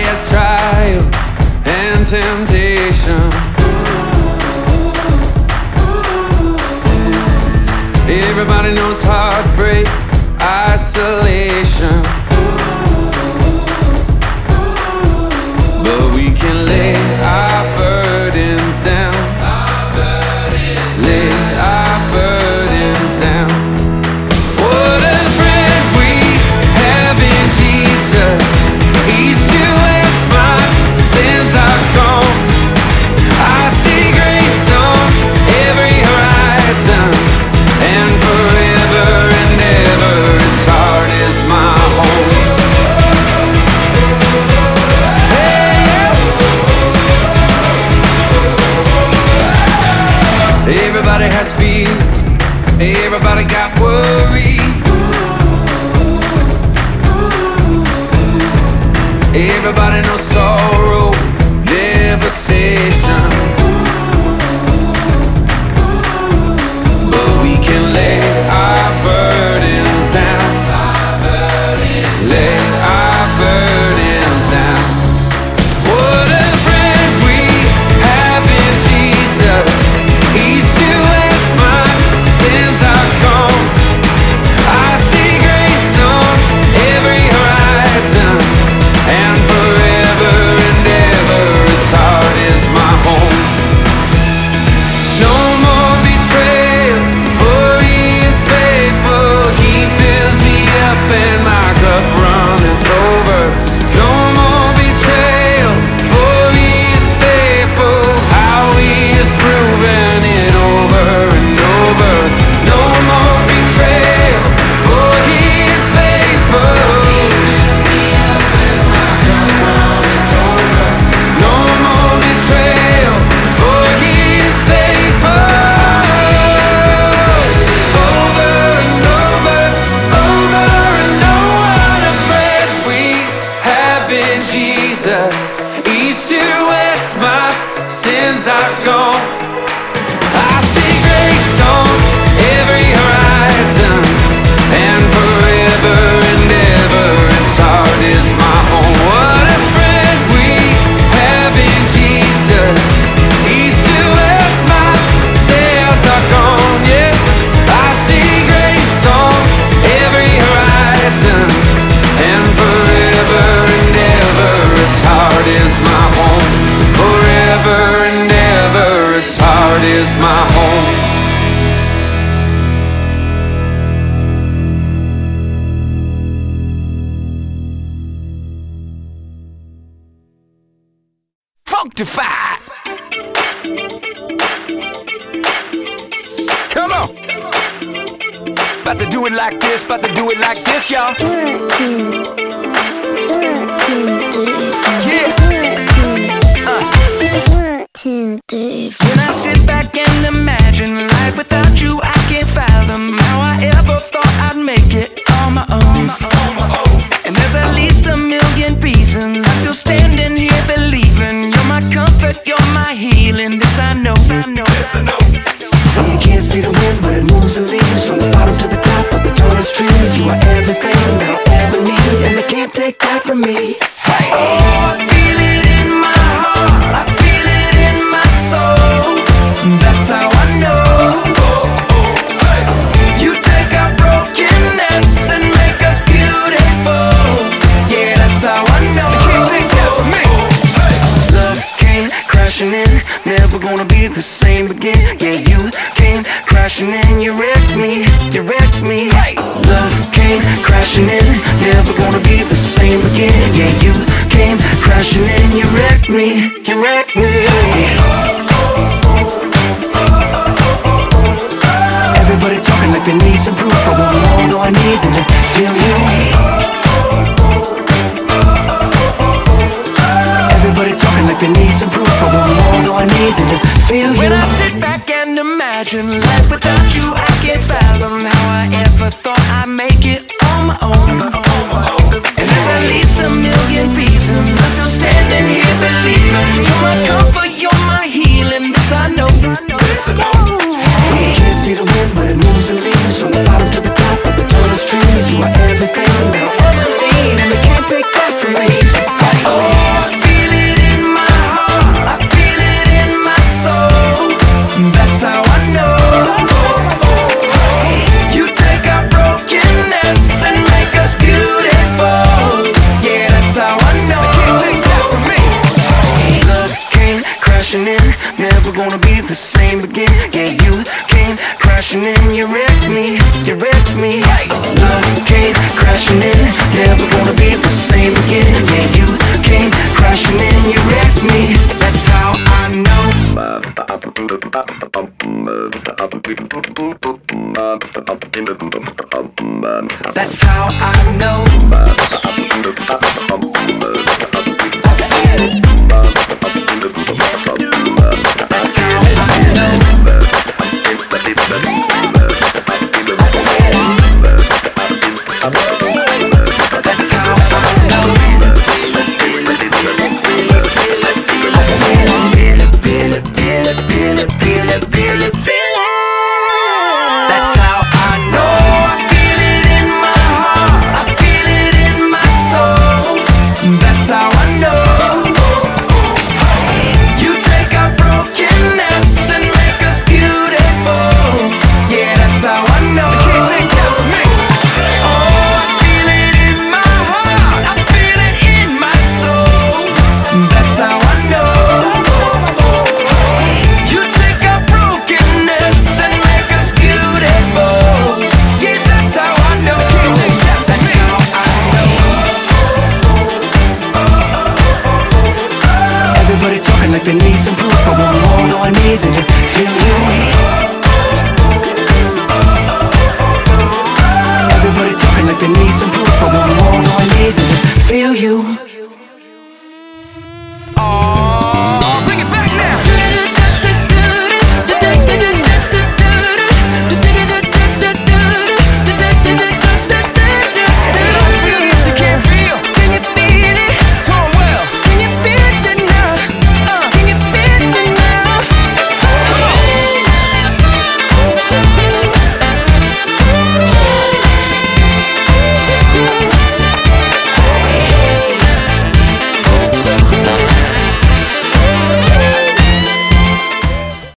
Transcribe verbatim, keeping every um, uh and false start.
has trials and temptation. Everybody knows heartbreak, isolation. But we can lay our burdens down. Lay our burdens down. What a friend we have in Jesus. East to west, my sins are gone. I see grace on every horizon, and forever and ever His heart is my home. Everybody has fears, everybody got worry. Everybody knows sorrow, devastation. But we can lay our burdens down. Lay our burdens down. What a friend we have in Jesus. East to west, my sins are gone. I see grace on every horizon, and forever and ever His heart is my home. No more betrayal, for He is faithful. He fills me up and my cup runneth over. No more betrayal, for He is faithful. How He has proven it over and over. No more betrayal, for He is faithful. He fills me up and my cup runneth over. No more betrayal, for He is faithful. Over and over, over and over. What a friend we have in Jesus. East to west, my sins are gone. I see grace on every horizon, and forever and ever His heart is my home. What a friend we have in Jesus. East to west, my sins are gone. Yeah, I see grace on every horizon, and forever and ever His heart is my home. Forever and ever His heart is my home. Functified. Come on. About to do it like this, about to do it like this, y'all. One, two, one, two, three, four. Yeah. One, two, three, four. When I sit back and imagine life without you, I can't fathom how I ever thought I'd make it on my own. And there's at least a million reasons I'm still standing here believing you're my comfort, you're my healing. This I know. This I know. You can't see the wind, but it moves the leaves from the bottom to the top of the tallest trees. You are everything that I'll ever need, and they can't take that from me. Hey. Oh, I feel it in my heart, I feel it in my soul. That's how I know. You take our brokenness and make us beautiful. Yeah, that's how I know. You can't take that from me. Love came crashing in, never gonna be the same again. Yeah, you came crashing in, you wrecked me, you wrecked me. Love came crashing in, never gonna be the same again. Yeah, you came crashing in, you wrecked me, you wrecked me. Everybody talking like they need some proof, but what more do I need than to feel you? Everybody talking like they need some proof, but what more do I need than to feel you? When I sit back and imagine life without you, I can't fathom how I ever thought I'd make it on my own. And there's at least a million people crashing in, you wreck me, you wreck me. Love came crashing in, never gonna be the same again. Yeah, you came crashing in, you wreck me. That's how I know. That's how I know. I feel it. That's how I know. That's how I know. Feel it, feel it, feel it, feel it, feel it, feel it, feel it. That's how I know. I feel it in my heart. I feel it in my soul. That's how I know. You take our brokenness and make us beautiful. Yeah, that's how I know. You can't take that from me. Oh, I feel it in my heart. I feel it in my soul. That's how I know. You take our brokenness and make us beautiful. Yeah, that's how I know. That's how I know. Everybody talking like they need some proof, but when we all know I need, then